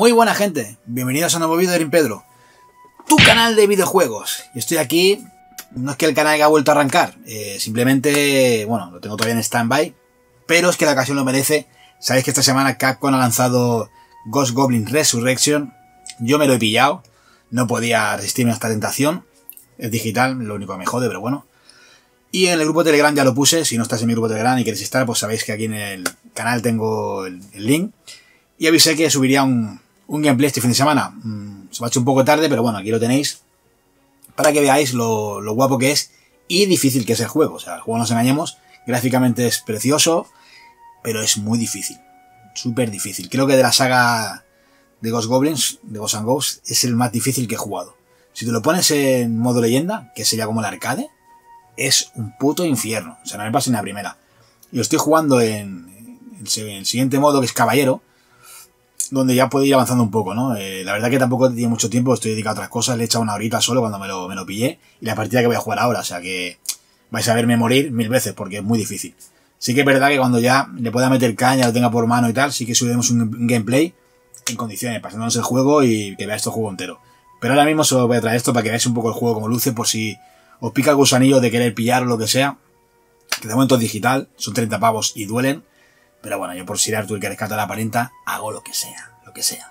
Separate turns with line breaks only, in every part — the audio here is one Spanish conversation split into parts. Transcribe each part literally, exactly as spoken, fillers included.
Muy buena gente, bienvenidos a un nuevo vídeo de Pedro, tu canal de videojuegos. Y estoy aquí, no es que el canal haya vuelto a arrancar, eh, simplemente, bueno, lo tengo todavía en stand-by, pero es que la ocasión lo merece. Sabéis que esta semana Capcom ha lanzado Ghost Goblin Resurrection, yo me lo he pillado, no podía resistirme a esta tentación, es digital, lo único que me jode, pero bueno. Y en el grupo Telegram ya lo puse, si no estás en mi grupo Telegram y queréis estar, pues sabéis que aquí en el canal tengo el, el link. Y avisé que subiría un, un gameplay este fin de semana. Mm, se me ha hecho un poco tarde, pero bueno, aquí lo tenéis. Para que veáis lo, lo guapo que es y difícil que es el juego. O sea, el juego no nos engañemos, gráficamente es precioso, pero es muy difícil. Súper difícil. Creo que de la saga de Ghost Goblins, de Ghosts and Ghosts, es el más difícil que he jugado. Si te lo pones en modo leyenda, que sería como el arcade, es un puto infierno. O sea, no me pasa en la primera. Y lo estoy jugando en, en el siguiente modo, que es caballero, donde ya puedo ir avanzando un poco, ¿no? Eh, la verdad que tampoco tiene mucho tiempo, estoy dedicado a otras cosas, le he echado una horita solo cuando me lo, me lo pillé, y la partida que voy a jugar ahora, o sea que vais a verme morir mil veces, porque es muy difícil. Sí que es verdad que cuando ya le pueda meter caña, lo tenga por mano y tal, sí que subiremos un, un gameplay en condiciones, pasándonos el juego y que veáis el juego entero. Pero ahora mismo solo voy a traer esto para que veáis un poco el juego como luce, por si os pica el gusanillo de querer pillar o lo que sea, que de momento es digital, son treinta pavos y duelen. Pero bueno, yo por Sir Arthur, que rescata a la parenta, hago lo que sea, lo que sea.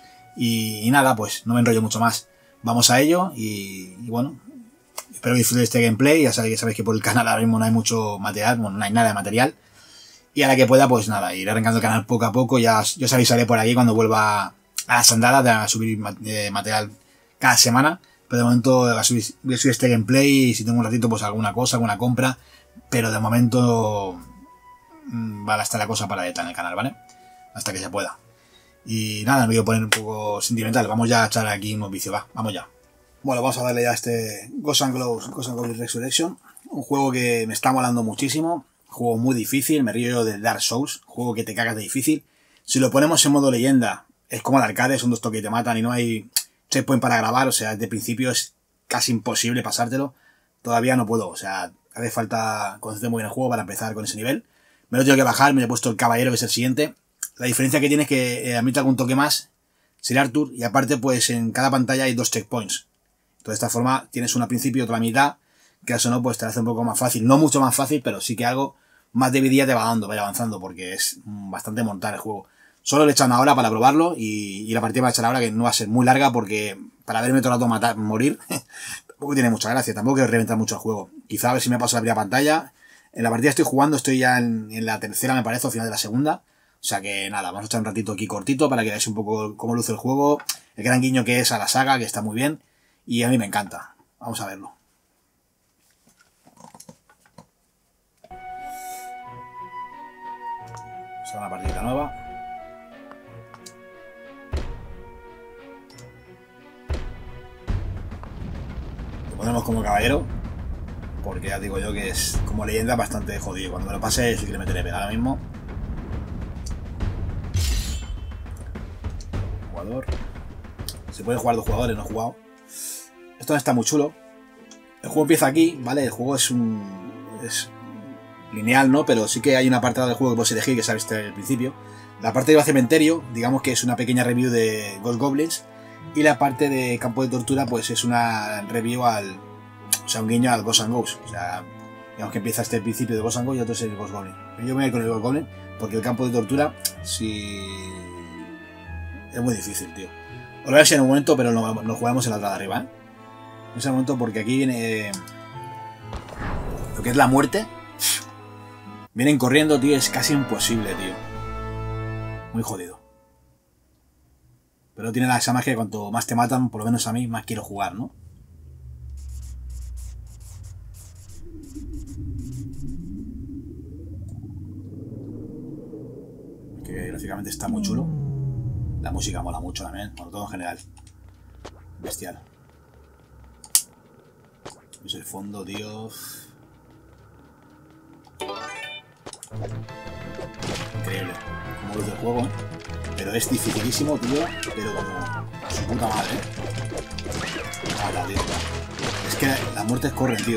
Y, y nada, pues no me enrollo mucho más. Vamos a ello y, y bueno, espero que disfrutéis este gameplay. Ya sabéis, sabéis que por el canal ahora mismo no hay mucho material, bueno, no hay nada de material. Y a la que pueda, pues nada, iré arrancando el canal poco a poco. Ya, ya os avisaré por aquí cuando vuelva a las andadas de subir material cada semana. Pero de momento voy a subir, voy a subir este gameplay y si tengo un ratito, pues alguna cosa, alguna compra. Pero de momento va a estar la cosa paradita en el canal, ¿vale? Hasta que se pueda. Y nada, me voy a poner un poco sentimental. Vamos ya a echar aquí unos vicios, va, vamos ya. Bueno, vamos a darle ya a este Ghosts and Ghosts, Ghosts and Goblins Resurrection. Un juego que me está molando muchísimo. Juego muy difícil, me río yo de Dark Souls. Juego que te cagas de difícil. Si lo ponemos en modo leyenda, es como el arcade, son dos toques y te matan y no hay checkpoint para grabar. O sea, desde el principio es casi imposible pasártelo. Todavía no puedo, o sea, hace falta conocer muy bien el juego para empezar con ese nivel. Me lo tengo que bajar, me he puesto el caballero, que es el siguiente. La diferencia que tiene es que eh, admite algún toque más, Sir Arthur, y aparte pues en cada pantalla hay dos checkpoints. Entonces de esta forma tienes una al principio y otra a mitad, que eso no, pues te hace un poco más fácil. No mucho más fácil, pero sí que algo más de vidilla te va dando, vaya avanzando, porque es bastante montar el juego. Solo le he echado una hora para probarlo y, y la partida va a echar ahora, que no va a ser muy larga, porque para haberme todo el rato matar, morir, tampoco tiene mucha gracia, tampoco quiero reventar mucho el juego. Quizá a ver si me paso la primera pantalla. En la partida estoy jugando, estoy ya en, en la tercera, me parece, al final de la segunda. O sea que nada, vamos a echar un ratito aquí cortito para que veáis un poco cómo luce el juego, el gran guiño que es a la saga, que está muy bien, y a mí me encanta. Vamos a verlo. Vamos a una partida nueva. Lo ponemos como caballero, porque ya digo yo que es como leyenda bastante jodido. Cuando me lo pase sí que le meteré, pero ahora mismo jugador. Se puede jugar dos jugadores, no he jugado. Esto no está muy chulo. El juego empieza aquí, ¿vale? El juego es un es lineal, ¿no? Pero sí que hay una parte del juego que puedes elegir, que sabes al principio. La parte de cementerio, digamos que es una pequeña review de Ghost Goblins. Y la parte de campo de tortura, pues es una review al... O sea, un guiño al Ghosts and Ghosts. O sea, digamos que empieza este principio de Ghosts and Ghosts y otro es el Ghost Goblin. Yo me voy a ir con el Ghost Goblin porque el campo de tortura, si... es muy difícil, tío. Os lo voy a decir en un momento, pero lo, lo jugamos en la otra de arriba, ¿eh? En ese momento, porque aquí viene... Eh, lo que es la muerte. Vienen corriendo, tío, es casi imposible, tío. Muy jodido. Pero tiene esa magia que cuanto más te matan, por lo menos a mí, más quiero jugar, ¿no? Que gráficamente está muy chulo. La música mola mucho también, bueno, todo en general. Bestial. Es el fondo, tío. Increíble. Como luce el juego, ¿eh? Pero es dificilísimo, tío. Pero como su puta madre, ¿eh? Hala, tío. Es que las muertes corren, tío.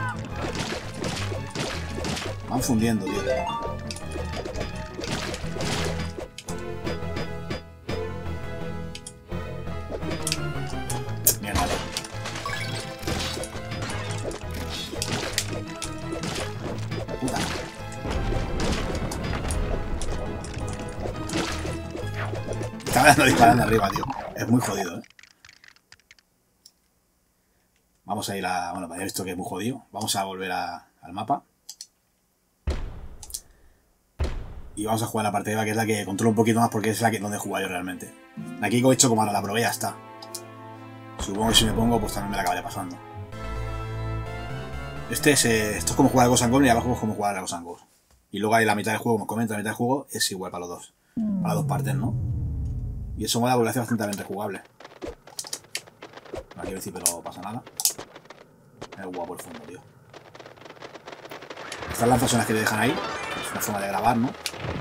Van fundiendo, tío. estaba dando disparando arriba, tío. Es muy jodido, ¿eh? Vamos a ir a... Bueno, para esto que es muy jodido. Vamos a volver a, al mapa. Y vamos a jugar la partida que es la que controlo un poquito más porque es la que donde he jugado yo realmente. Aquí he hecho como ahora la probé, ya está. Supongo que si me pongo, pues también me la acabaré pasando. Este es, eh, esto es como jugar a Ghost and Goblins y abajo es como jugar a Ghost and Goblins. Y luego hay la mitad del juego, como comento, la mitad del juego es igual para los dos. Para las dos partes, ¿no? Y eso mola porque lo hace bastante rejugable. No quiero decir, pero no pasa nada. Es guapo el fondo, tío. Estas lanzas son las que te dejan ahí. Es una forma de grabar, ¿no?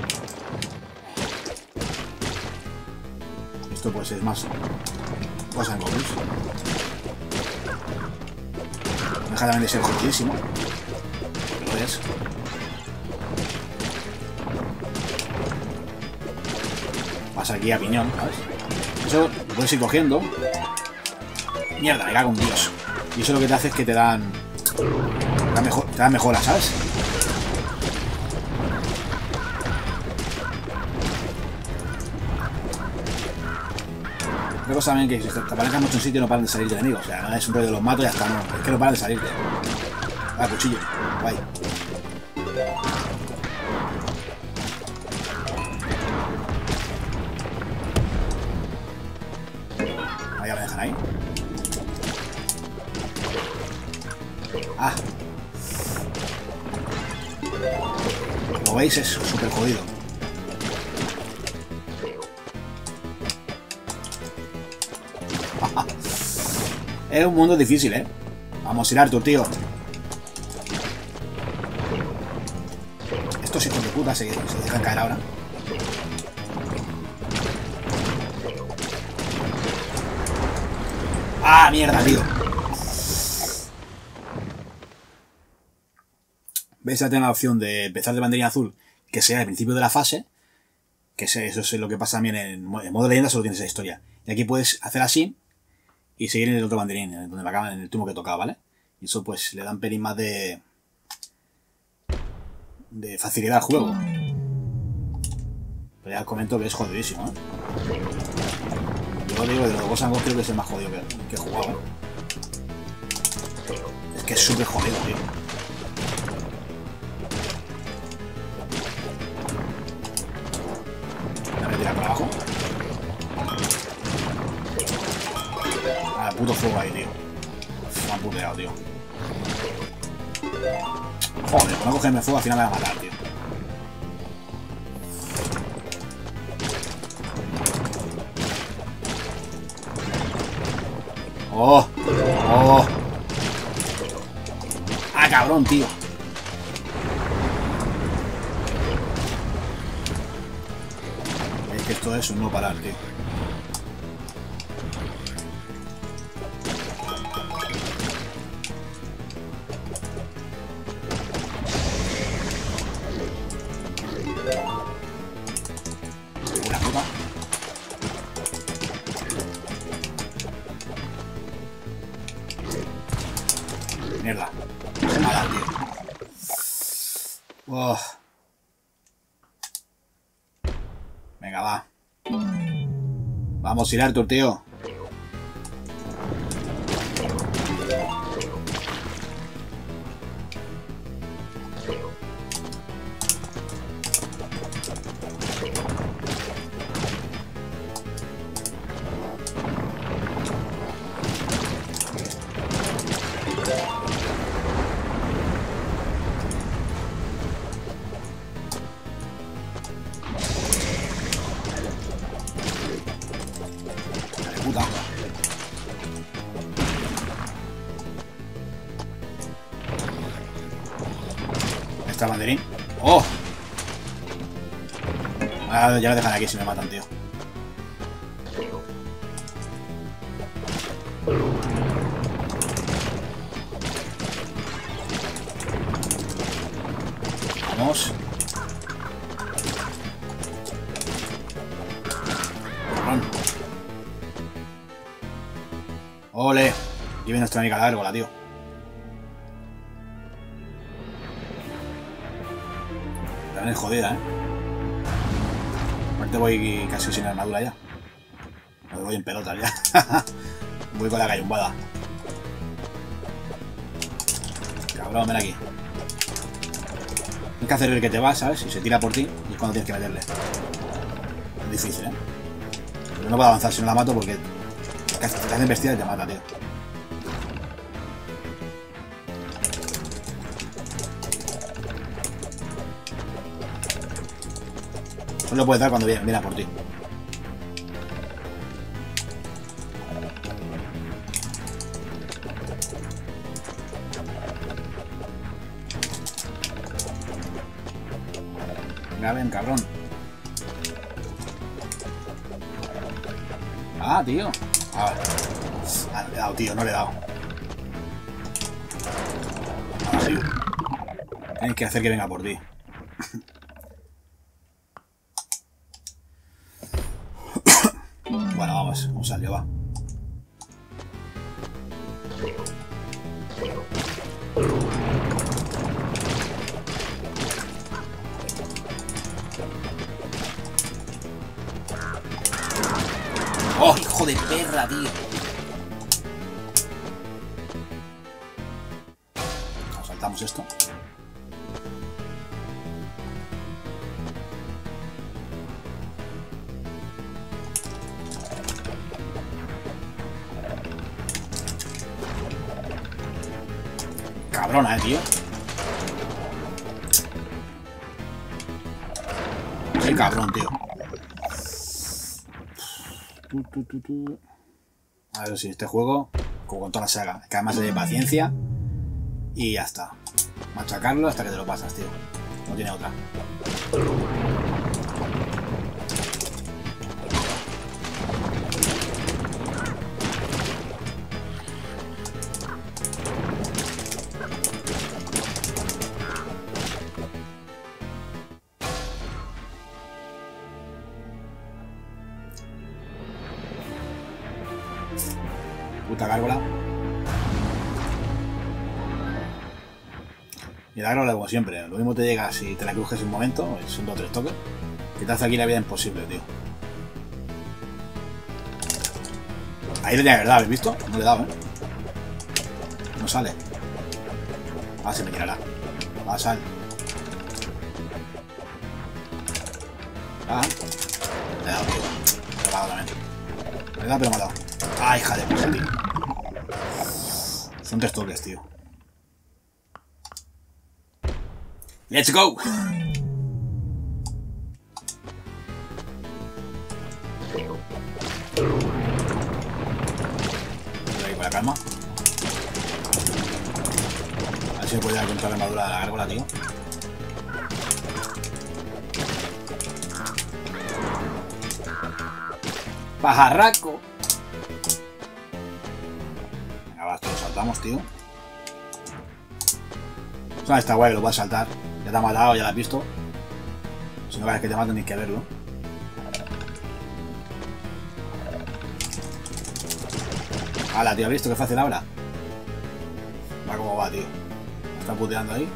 Esto pues es más Ghost and Goblins. No deja también de ser jodidísimo. Lo es. Pasa aquí a piñón, ¿sabes? Eso lo puedes ir cogiendo. Mierda, me cago en Dios. Y eso lo que te hace es que te dan... Te dan, mejor, te dan mejoras, ¿sabes? Otra cosa también que si te aparezcan mucho en sitio no paran de salir de enemigos. O sea, no es un rollo de los mato y ya está, no. Es que no paran de salirte. Ah, cuchillo. Guay. Ahí ya me dejan ahí. Ah. Como veis es súper jodido. Es un mundo difícil, ¿eh? Vamos a ir Arthur, tío. Estos hijos de puta se, se dejan caer ahora. ¡Ah, mierda, tío! ¿Veis? Ya tengo la opción de empezar de banderín azul, que sea al principio de la fase. Que eso es lo que pasa también en, en modo leyenda, solo tienes esa historia. Y aquí puedes hacer así y seguir en el otro banderín, donde me acaban en el último que tocaba, ¿vale? Y eso pues le da un pelín más de... de facilidad al juego. Pero ya os comento que es jodidísimo, ¿eh? Yo digo, de los Ghost and Goblins creo que es el más jodido que, que he jugado, ¿eh? Es que es súper jodido, tío. Voy a tirar para abajo. Ah, puto fuego ahí, tío. Me han puteado, tío. Joder, por no cogerme fuego al final me va a matar, tío. ¡Oh! ¡Oh! ¡Ah, cabrón, tío! Es que esto es un no parar, tío. Una puta. Mierda. Nada, tío. Oh. Venga, va. Vamos a ir Arthur, tío. Puta. Está el banderín. ¡Oh! Ah, ya lo dejan aquí si me matan, tío. Vamos. ¡Ole! Y viene nuestra amiga la gárgola, tío. También es jodida, ¿eh? Aparte voy casi sin armadura ya. Me voy en pelota ya. Voy con la gallumbada. Cabrón, ven aquí. Tienes que hacer el que te va, ¿sabes? Y se tira por ti y es cuando tienes que meterle. Es difícil, ¿eh? Pero no puedo avanzar si no la mato porque te hacen vestida y te mata, tío. Solo puedes dar cuando viene, viene a por ti. Venga, ven, cabrón. Ah, tío. Ah, ah, no le he dado, tío, no le he dado. Ah, tío. Tienes que hacer que venga por ti. Bueno, vamos, vamos salió, va. ¡Oh, hijo de perra, tío! Nos saltamos esto. Cabrona, eh, tío. Qué cabrón, tío. Tu, tu, tu, tu. A ver si este juego, como con toda la saga, que además de paciencia y ya está. Machacarlo hasta que te lo pasas, tío. No tiene otra. Puta gárgola. Y la gárgola como siempre, lo mismo te llega si te la crujes un momento, son dos o tres toques, que te hace aquí la vida imposible, tío. Ahí le tenía que dar, ¿habéis visto? No le he dado, ¿eh? No sale. Ah, se me tirará. Va, sal. Ah. Le he dado, tío. Le he dado también. Le he dado, pero me ha dado. Ah, hija de puta, tío. Son tres toques, tío. ¡Let's go! Voy a ir con la calma. A ver si me puede dar contra la armadura de la gárgola, tío. ¡Pajarraco! Venga, va, esto lo saltamos, tío. Eso está guay, lo vas a saltar. Ya te ha matado, ya lo has visto. Si no ves que te maten, tienes que verlo. ¡Hala, tío! ¿Has visto qué fácil ahora? Va como va, tío. Me está puteando ahí.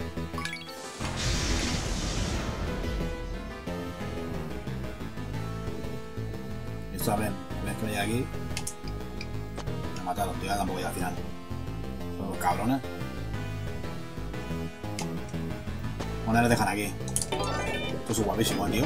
Esto, a ver, ves que me llega aquí. Me ha matado, tío, tampoco llega al final. Son los cabrones. Bueno, les dejan aquí. Esto es guapísimo, tío.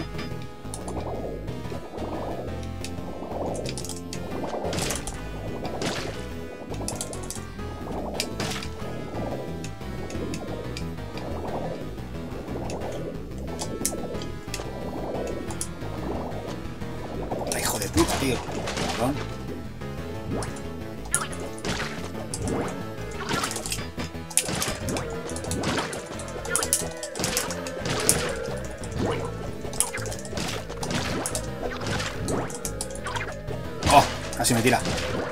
¡Ay, hijo de puta, tío! Cabrón. ¡Oh! Casi me tira.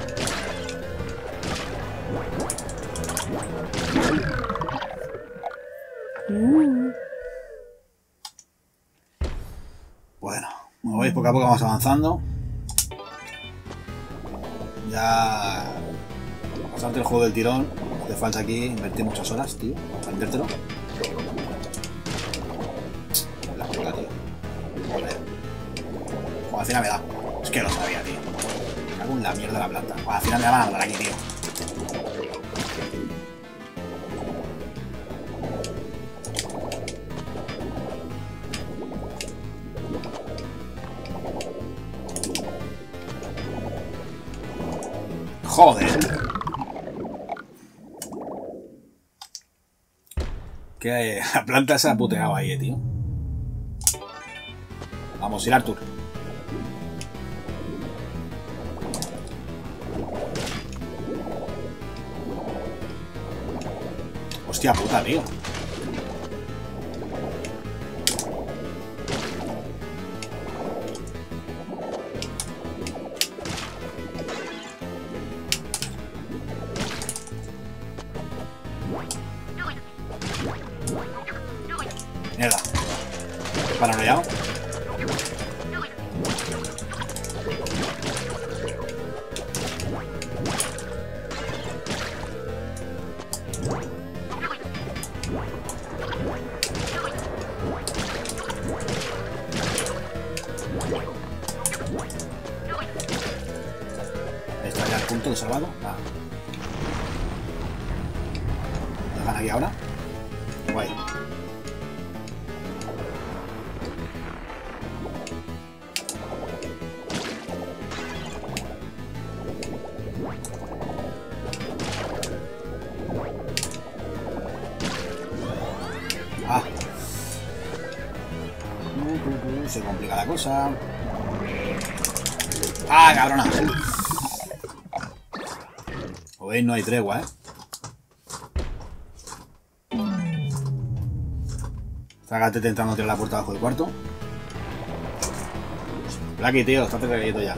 Bueno, como veis, poco a poco vamos avanzando. Ya... Pasarte el juego del tirón. No hace falta aquí invertir muchas horas, tío. Aprendértelo. La puta, tío. Joder. Como al final me da. Es que lo sabía, tío. cago en la mierda de la planta. Bueno, al final me van a matar aquí, tío. Joder. Que la planta se ha puteado ahí, tío. Vamos, ir Arthur. Hostia puta, tío. Mierda. Paranoiao. Está ya el punto de salvado. Ah. ¿Me dejan aquí ahora? Guay. Ah. Se complica la cosa. Ah, cabrona. Como veis, no hay tregua, ¿eh? Está Gatete intentando tirar la puerta abajo del cuarto. Blacky, tío, estate quieto ya.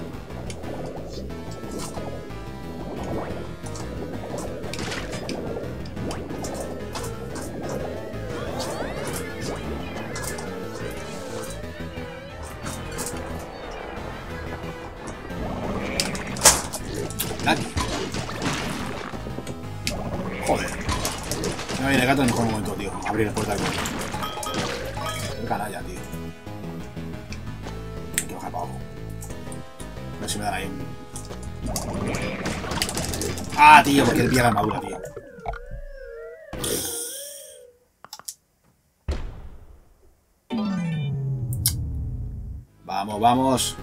Blacky. Joder. No viene el gato en el mejor momento, tío. Abrir la puerta del cuarto. Qué canalla, tío. Hay que bajar para abajo. A ver si me dan ahí un... Ah, tío, porque él pilla la armadura, tío. Vamos, vamos.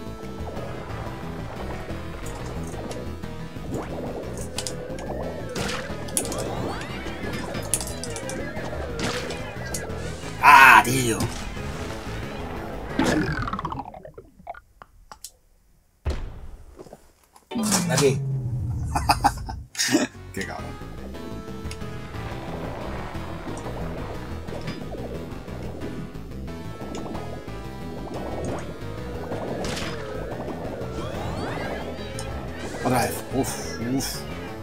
¡Ah, tío! Aquí. Qué cabrón. Otra vez. Uf, uf.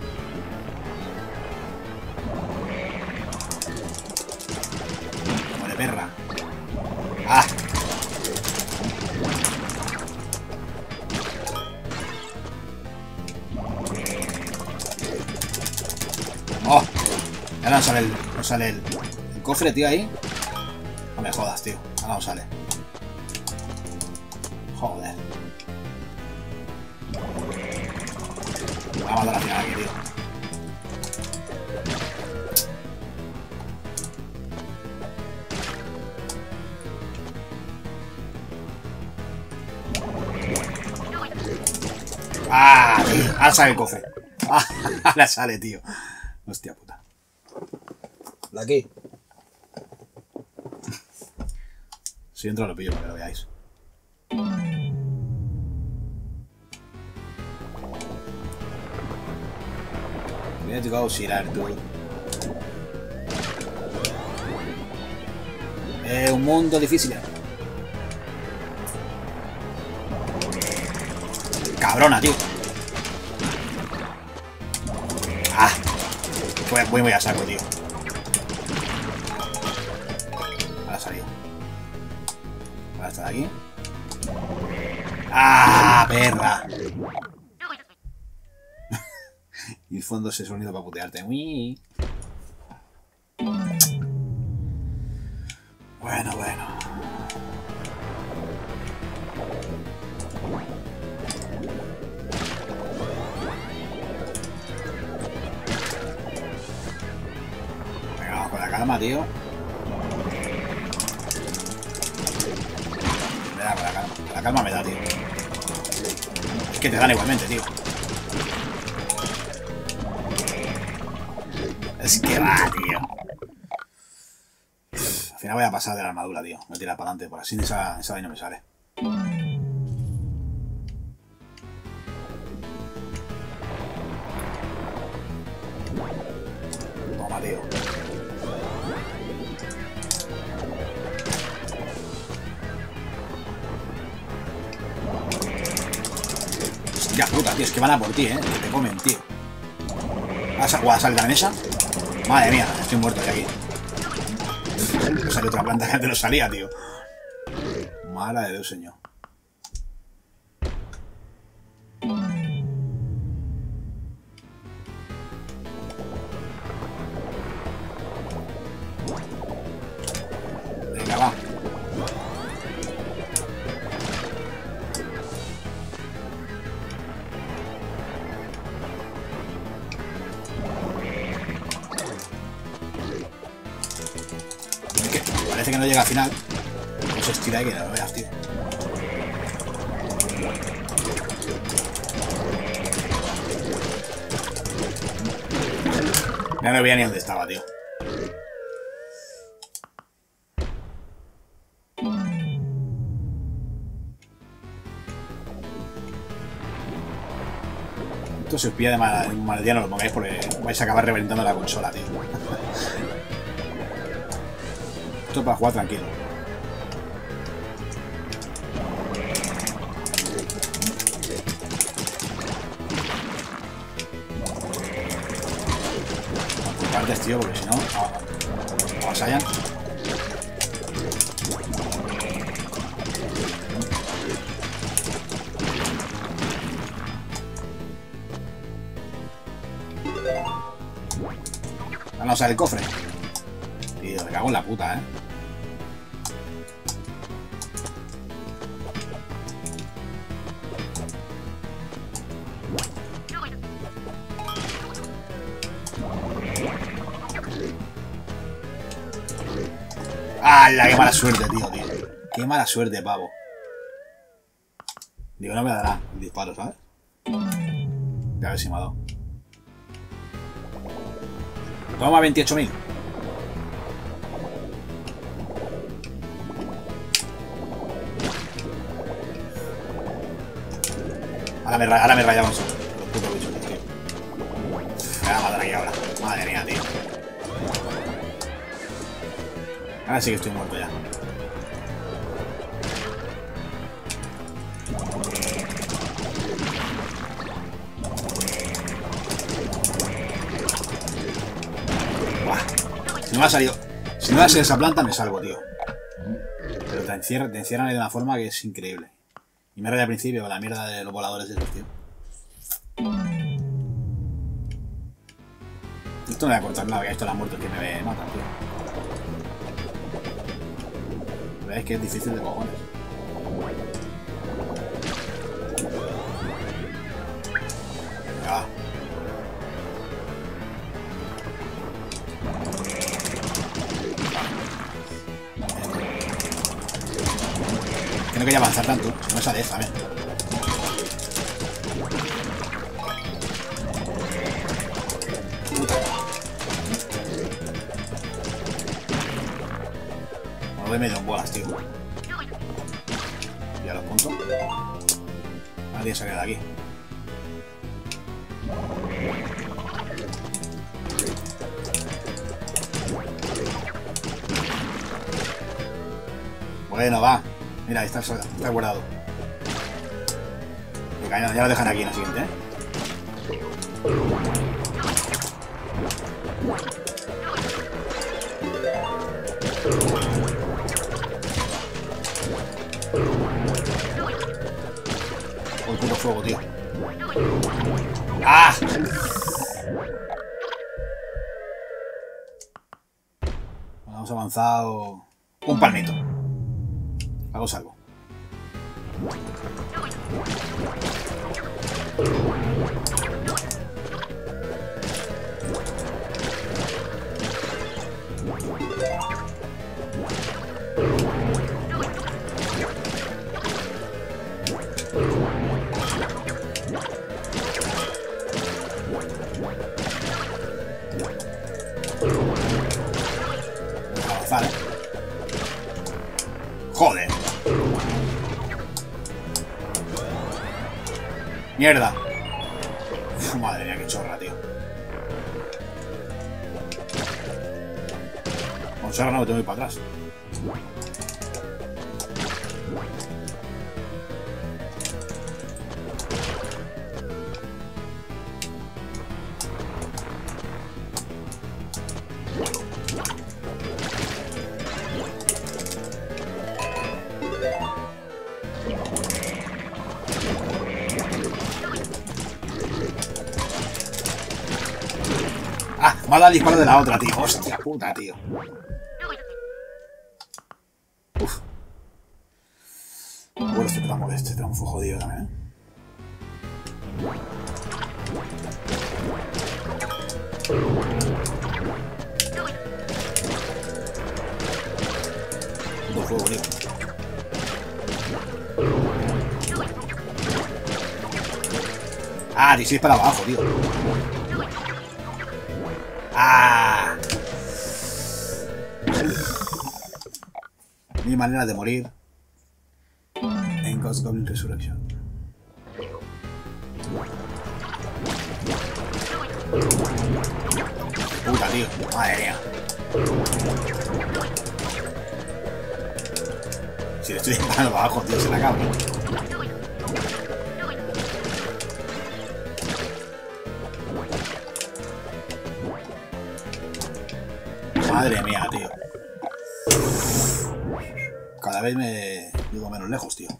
Muere perra. Ah. Oh. Ahora no sale el, no sale el, el cofre, tío, ahí. No me jodas, tío. Ahora no sale. Joder. Me va a matar al final aquí, tío. ¡Ah, tío! Ahora sale el cofre. Ah, ahora sale, tío. Hostia puta. ¿La aquí? Si entro lo pillo para que lo veáis. Let's go, Sir Arthur. Es un mundo difícil. Cabrona, tío. Ah. Voy, voy, voy a saco, tío. Ahora ha salido. Ahora está de aquí. ¡Ah, perra! Y el fondo ese sonido para putearte. Uy. Bueno, bueno. calma, tío. Me da con la calma. La calma me da, tío. Es que te dan igualmente, tío. Es que va, tío. Al final voy a pasar de la armadura, tío. Voy a tirar para adelante. Por así esa, esa vaina no me sale. Toma, tío. Hostia puta, tío. Es que van a por ti, eh. Que te comen, tío. ¿Vas a jugar a salir la mesa? Madre mía, estoy muerto de aquí. No salió otra planta que antes no salía, tío. Mala de Dios, señor. Venga, va. Parece que no llega al final. Pues se estira y que no lo veas, tío. Ya no veía ni dónde estaba, tío. Esto se os pilla de mal, mal día, no lo pongáis porque vais a acabar reventando la consola, tío. Esto es para jugar tranquilo. Por partes, tío, porque si no, avasallan. Vamos a usar el cofre. Tío, me cago en la puta, eh. ¡Hala! ¡Qué mala suerte, tío, tío! ¡Qué mala suerte, pavo! Digo, no me dará el disparo, ¿sabes? A ver si me ha dado. Toma veintiocho mil. Ahora me, ahora me rayaban los putos bichos, tío. Me va a matar aquí ahora. Madre mía, tío. Ahora sí que estoy muerto ya. Buah. Si no me ha salido. Si no me ha salido esa planta, me salvo, tío. Pero te encierran, te encierran de una forma que es increíble. Y me raya al principio con la mierda de los voladores de esos, tío. Esto no voy a cortar nada, que esto la muerto que me matan, tío. Es que es difícil de cojones. Ya. Que no quería avanzar tanto, si no sale esa, ¿ves? No voy medio en bolas, tío. Ya los puntos. Nadie sale de aquí. Bueno, va. Mira, ahí está, está guardado. Venga, ya lo dejan aquí en la siguiente, ¿eh? Oh, el puto fuego, tío. ¡Ah! Bueno, hemos avanzado un palmito. Hago salvo. ¡Mierda! Uf, madre mía, qué chorra, tío. Con chorra no me tengo que ir para atrás. Ah, me ha dado el disparo de la otra, tío. Hostia puta, tío. Uf. Bueno, este tramo, este tramo fue jodido también, ¿eh? Puto fuego, tío. Ah, dieciséis para abajo, tío. ¡Ah! Mil maneras de morir en Ghost Goblin Resurrection. Puta, tío. Madre mía. Si le estoy disparando para abajo, tío, se la acaba. Madre mía, tío. Cada vez me digo menos lejos, tío.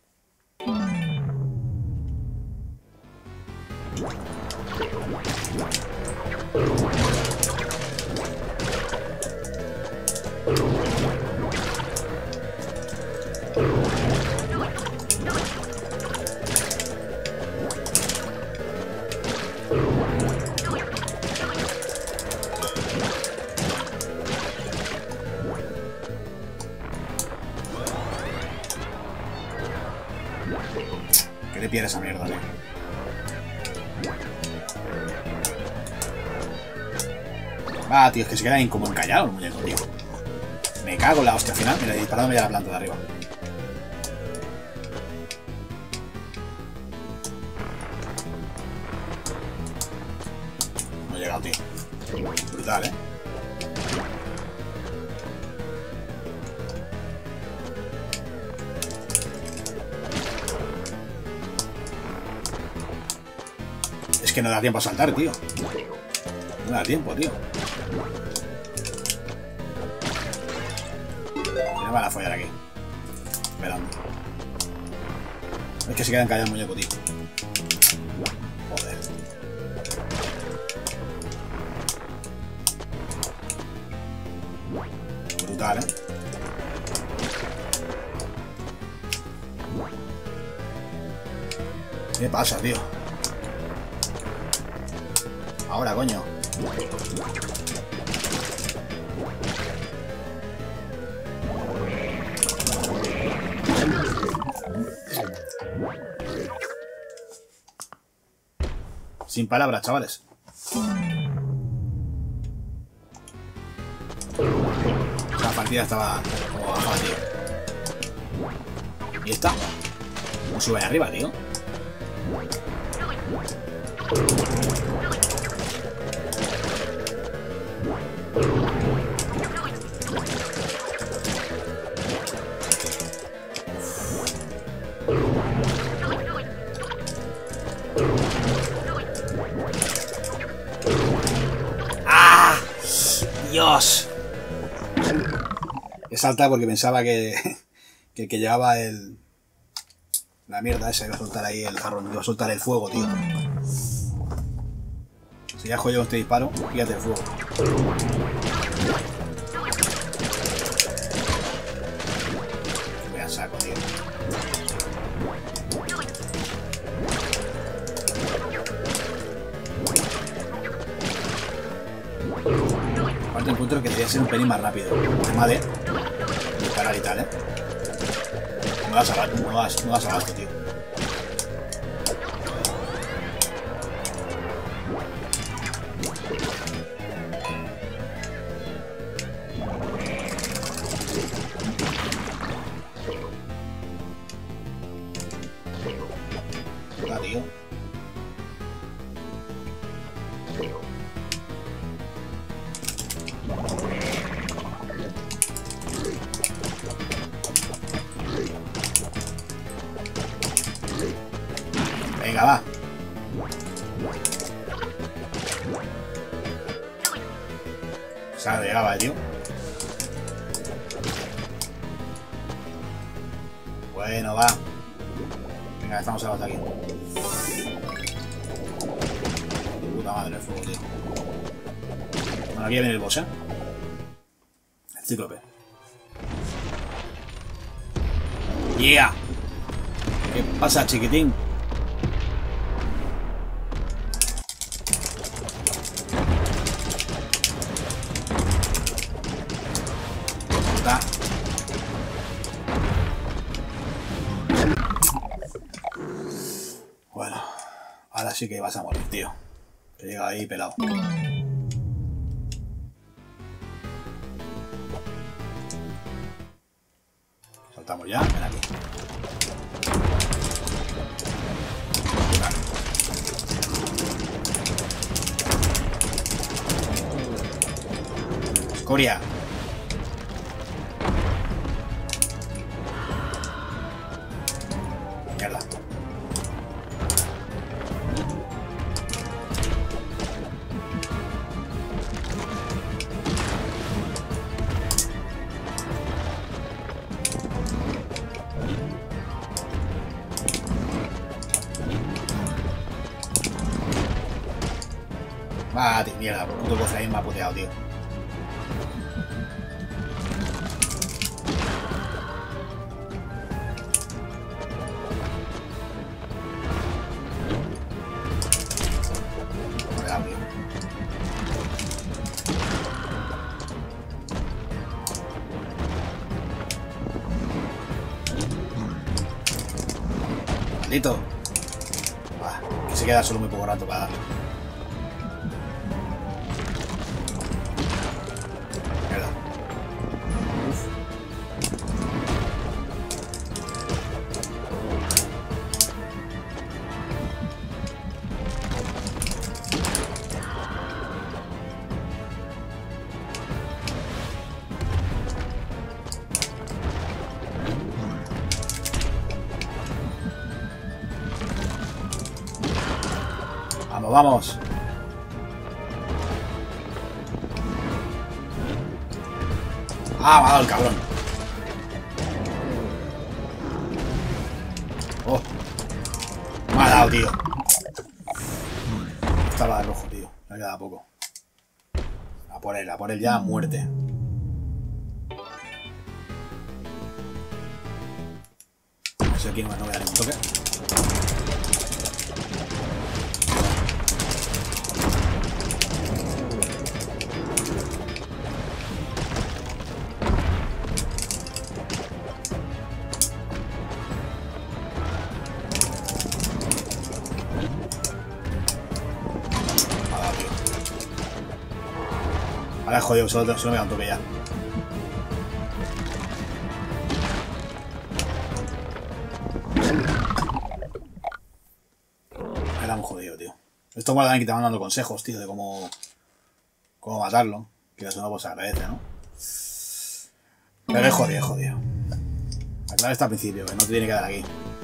Que le pierda esa mierda, tío. Va, tío, es que se queda como encallado el muñeco, tío. Me cago en la hostia final. Mira, disparándome ya la planta de arriba. No he llegado, tío. Brutal, ¿eh? Es que no da tiempo a saltar, tío. No da tiempo, tío. Me van a follar aquí. Esperando. Es que se queda encallado el muñeco, tío. Joder. Brutal, ¿eh? ¿Qué pasa, tío? Ahora, coño. Sin palabras, chavales. La partida estaba como bajada, tío. ¿Y esta? ¿Cómo sube ahí arriba, tío? ¡Ah! ¡Dios! He saltado porque pensaba que, que el que llevaba el... la mierda esa iba a soltar ahí el jarrón, iba a soltar el fuego, tío. Si ya joyo este disparo, fíjate el fuego. Voy a saco, tío. Aparte encuentro que debería ser un pelín más rápido. El tema de disparar y tal, ¿eh? No das abasto, no das, no das abasto, tío. Ah, tío. Venga, va. Se ha llegado, tío. Bueno, va. Venga, estamos salados aquí. Puta madre el fuego, tío. Bueno, aquí viene el boss, ¿eh? El cíclope. ¡Yeah! ¿Qué pasa, chiquitín? Puta. Bueno, ahora sí que vas a morir, tío. Te llega ahí pelado. Saltamos ya, ven aquí. Escoria. Mierda. Va, tío, mierda, puto cofre ahí me ha puteado, tío. Maldito. Ah, que se queda solo muy poco rato para darle. Mierda. Uf. Vamos, vamos. Ah, me ha dado el cabrón. Oh. Me ha dado, tío. Estaba de rojo, tío. Me ha quedado poco. A por él, a por él ya, muerte. No sé quién más, no voy a dar un toque. Ahora es jodido, solo, solo me da un toque ya. Era muy jodido, tío. Esto igual también que te van dando consejos, tío, de cómo, cómo matarlo. Que eso no pues se agradece, ¿no? Pero es jodido, es jodido. La clave está al principio, que no te tiene que dar aquí.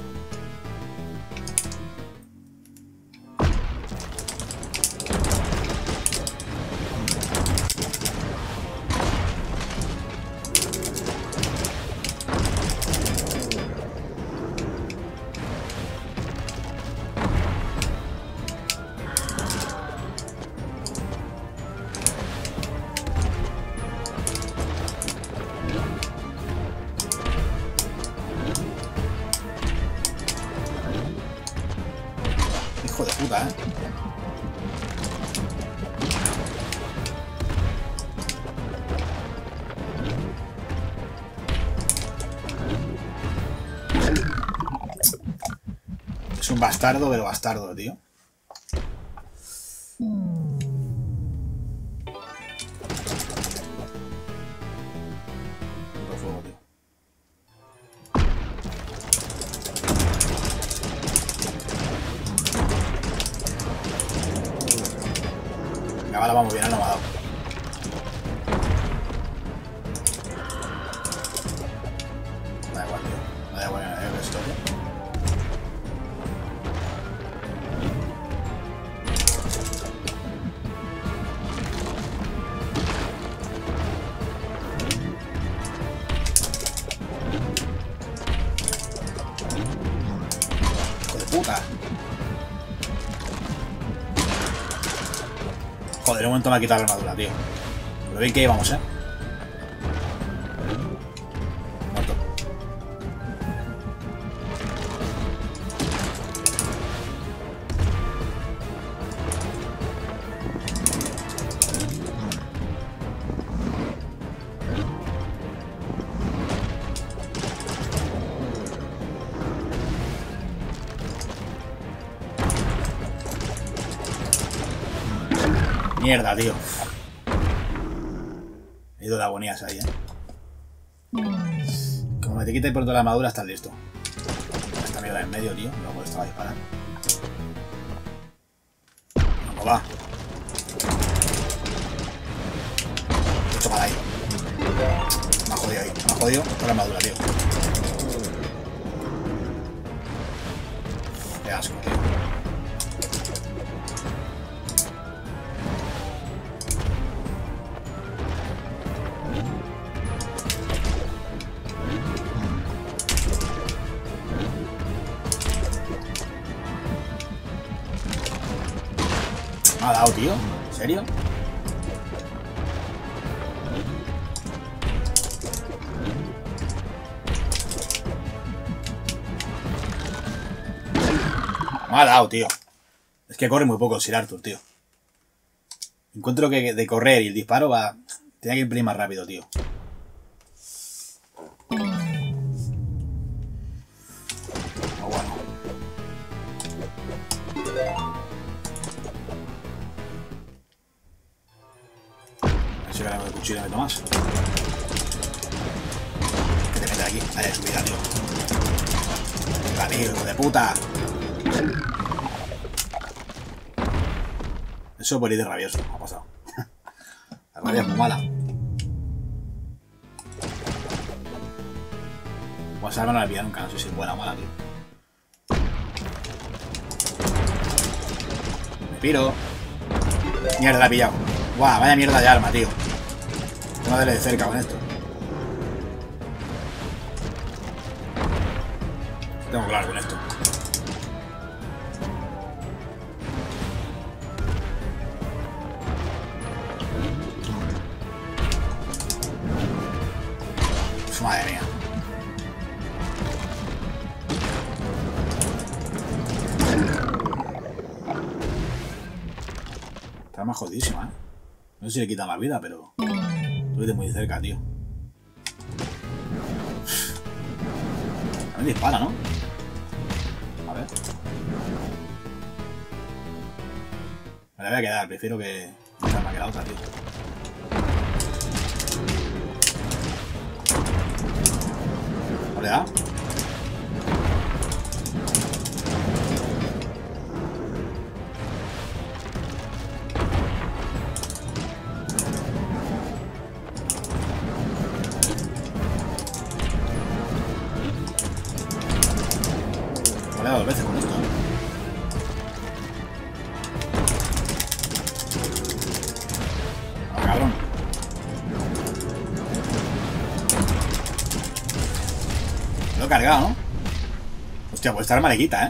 Hijo de puta, ¿eh? Es un bastardo, pero bastardo, tío. Puto fuego, tío. Ahora vamos bien, ahora no me ha dado. Me da igual, tío. Me da igual, me da igual esto, tío. Joder, un momento me ha quitado la armadura, tío. Pero bien que íbamos, eh. Muerto. Mierda, tío. He ido de agonías ahí, eh. Como me te quite pronto la armadura, estás listo. Esta mierda en medio, tío. No puedo estar a disparar. No va. He hecho para ahí. Me ha jodido ahí. Me ha jodido con la armadura, tío. Qué asco, tío. Me ha dado, tío. ¿En serio? Me ha dado, tío. Es que corre muy poco el Sir Arthur, tío. Encuentro que de correr y el disparo va... Tenía que ir un pelín más rápido, tío. Oh, bueno. Si ahora con el cuchillo me tomas. ¿Qué te metes aquí? Vaya subida, tío. Venga, tío, hijo de puta. Eso por ir de rabioso, ha pasado. La rabia es muy mala. Pues ahora no la he pillado nunca, no sé si es buena o mala, tío. Me piro. Mierda, la he pillado. Guau, vaya mierda de arma, tío. Tengo que darle de cerca con esto. Tengo claro con esto. Uf, madre mía. Está más jodidísima, ¿eh? No sé si le quita más vida, pero... Estoy de muy cerca, tío. También dispara, ¿no? A ver. Me la voy a quedar, prefiero que... Esta más que la otra, tío. ¿No le da? Le he dado dos veces con esto. Ah, cabrón. Lo he cargado, ¿no? Hostia, pues esta arma le quita, ¿eh?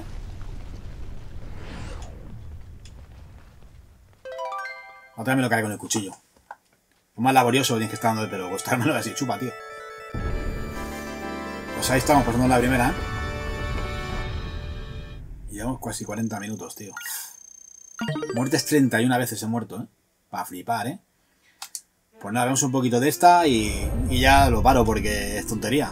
Otra vez me lo cargué con el cuchillo. Es más laborioso, tienes que estar dando, pero gustármelo así, chupa, tío. Pues ahí estamos pasando la primera, ¿eh? Llevamos casi cuarenta minutos, tío. Muertes treinta y una veces he muerto, ¿eh? Para flipar, ¿eh? Pues nada, vemos un poquito de esta y, y ya lo paro porque es tontería.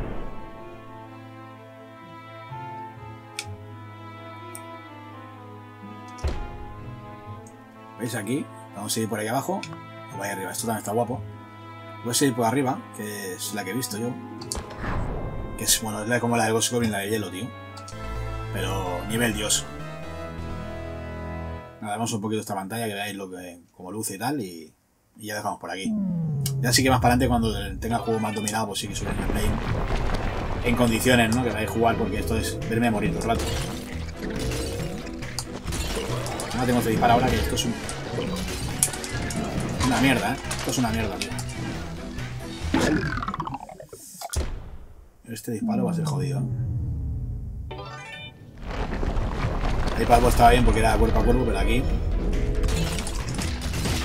¿Veis aquí? Vamos a seguir por ahí abajo. Y vaya arriba, esto también está guapo. Voy a seguir por arriba, que es la que he visto yo. Que es, bueno, es la, como la de Ghost Goblin, la de hielo, tío. Pero nivel dios. Nada, vemos un poquito esta pantalla, que veáis lo que como luce y tal, y, y ya dejamos por aquí. Ya sí que más para adelante, cuando tenga el juego más dominado, pues sí que suele el gameplay en condiciones, ¿no? Que vais a jugar, porque esto es verme morir todo el rato. No tengo que disparar ahora, que esto es un... una mierda, ¿eh? Esto es una mierda, tío. Este disparo va a ser jodido, ¿eh? Ahí para algo estaba bien porque era cuerpo a cuerpo, pero aquí...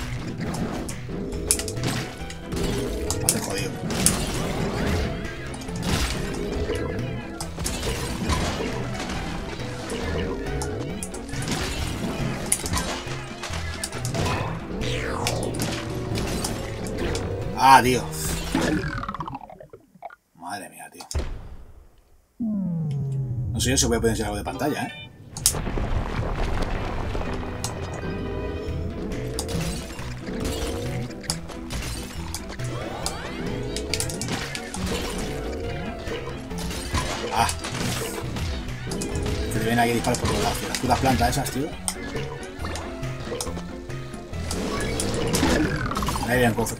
Ah, tío. Madre mía, tío. No sé yo si voy a poder enseñar algo de pantalla, ¿eh? Ah. Que te vienen aquí disparos por todos lados. Las putas plantas esas, tío. Ahí bien, cofre.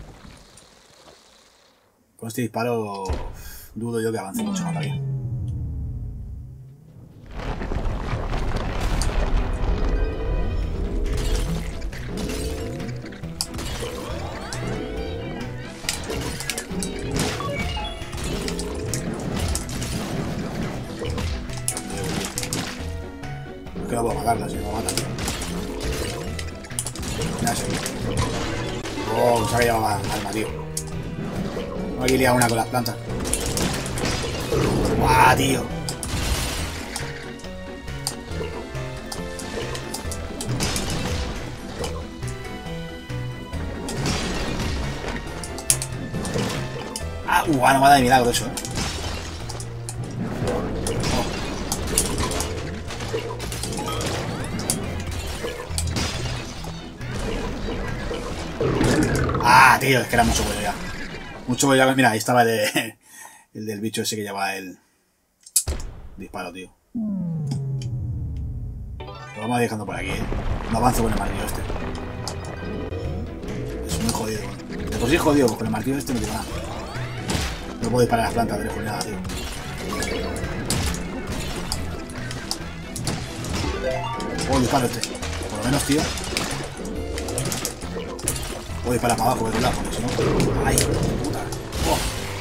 Con este disparo dudo yo que avance mucho más todavía. Es que no puedo matarla, si no me mata, tío. Ya sé. Oh, se ha llevado arma, tío. No hay que liar una con las plantas. ¡Guau, tío! Ah, uh, no me ha dado de milagro eso, eh. Ah, tío, es que era mucho bollo ya. Mucho bollo ya. Mira, ahí estaba el, de, el del bicho ese que lleva el disparo, tío. Lo vamos dejando por aquí, ¿eh? No avanzo con el martillo este. Es muy jodido, ¿eh? De por sí es jodido, pues con el martillo este no tengo nada. No puedo disparar a las plantas de lejos ni nada, tío. Oh, disparo este. Por lo menos, tío. Voy para para abajo, ¿verdad? Porque si no... ¡Ay, puta! ¡Oh!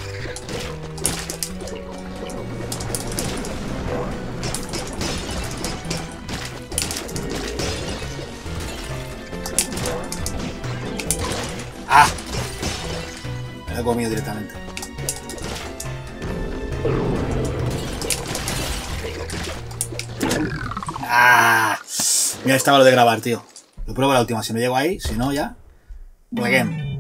¡Ah! Me lo he comido directamente. ¡Ah! Mira, estaba lo de grabar, tío. Lo pruebo la última. Si me llego ahí, si no, ya... Again.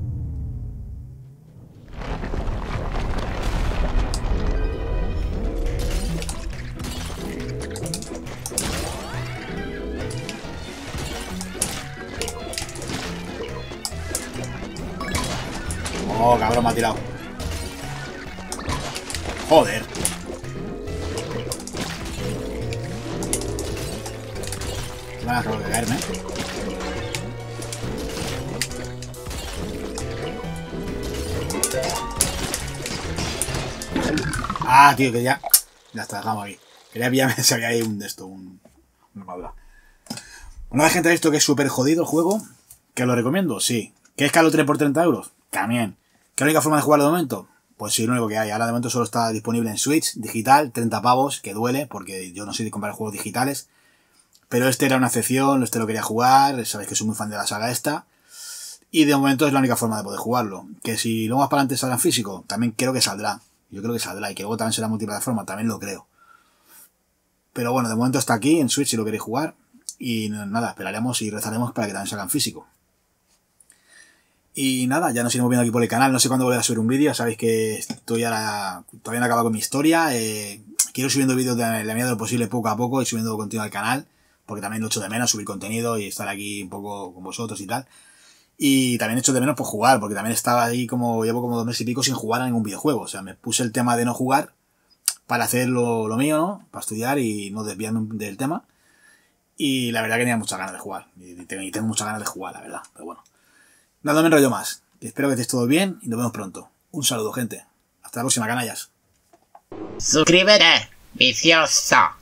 Oh, cabrón, me ha tirado. Joder. Me van a acabar de caerme. Ah, tío, que ya... Ya está, dejamos aquí. Quería pillarme si había ahí un de esto, un... una armadura. Una vez gente esto que es súper jodido el juego, que lo recomiendo, sí. ¿Que es que lo tiene por treinta euros? También. ¿Que es la única forma de jugarlo de momento? Pues sí, lo único que hay. Ahora de momento solo está disponible en Switch, digital, treinta pavos, que duele, porque yo no soy de comprar juegos digitales. Pero este era una excepción, este lo quería jugar, sabéis que soy muy fan de la saga esta. Y de momento es la única forma de poder jugarlo. Que si luego más para adelante saldrá en físico, también creo que saldrá. Yo creo que saldrá y que luego también será multiplataforma, también lo creo. Pero bueno, de momento está aquí en Switch si lo queréis jugar. Y nada, esperaremos y rezaremos para que también salga en físico. Y nada, ya nos iremos viendo aquí por el canal. No sé cuándo volveré a subir un vídeo. Sabéis que estoy ahora, todavía no he acabado con mi historia. Eh, quiero ir subiendo vídeos de la medida de lo posible poco a poco y subiendo contenido al canal. Porque también lo echo de menos, subir contenido y estar aquí un poco con vosotros y tal. Y también echo de menos pues jugar, porque también estaba ahí como, llevo como dos meses y pico sin jugar a ningún videojuego. O sea, me puse el tema de no jugar para hacer lo, lo mío, ¿no? Para estudiar y no desviarme del tema. Y la verdad que tenía muchas ganas de jugar. Y tengo, y tengo muchas ganas de jugar, la verdad. Pero bueno. Nada, no me enrollo más. Espero que estéis todo bien y nos vemos pronto. Un saludo, gente. Hasta la próxima, canallas.
Suscríbete, vicioso.